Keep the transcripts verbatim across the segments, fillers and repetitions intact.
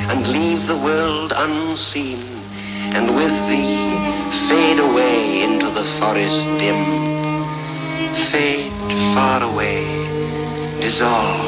and leave the world unseen, and with thee fade away into the forest dim, fade far away, dissolve.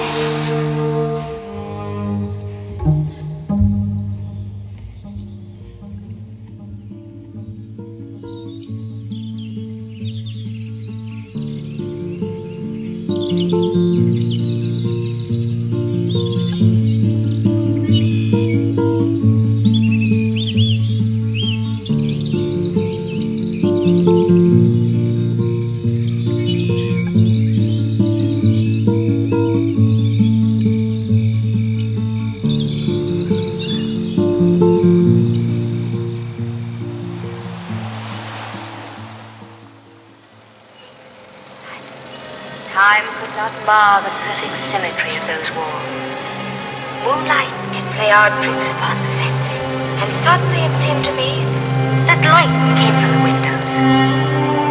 Time could not mar the perfect symmetry of those walls. Moonlight can play our tricks upon the fencing, and suddenly it seemed to me that light came from the windows.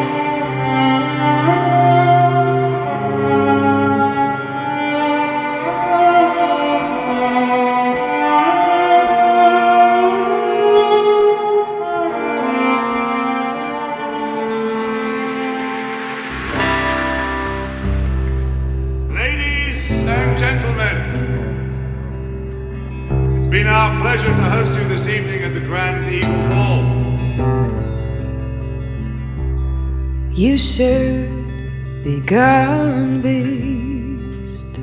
And gentlemen, it's been our pleasure to host you this evening at the Grand Eagle Ball. You should be gone, beast,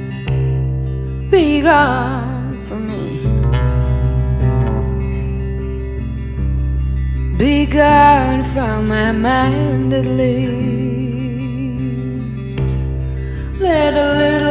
be gone from me, be gone from my mind at least. Let a little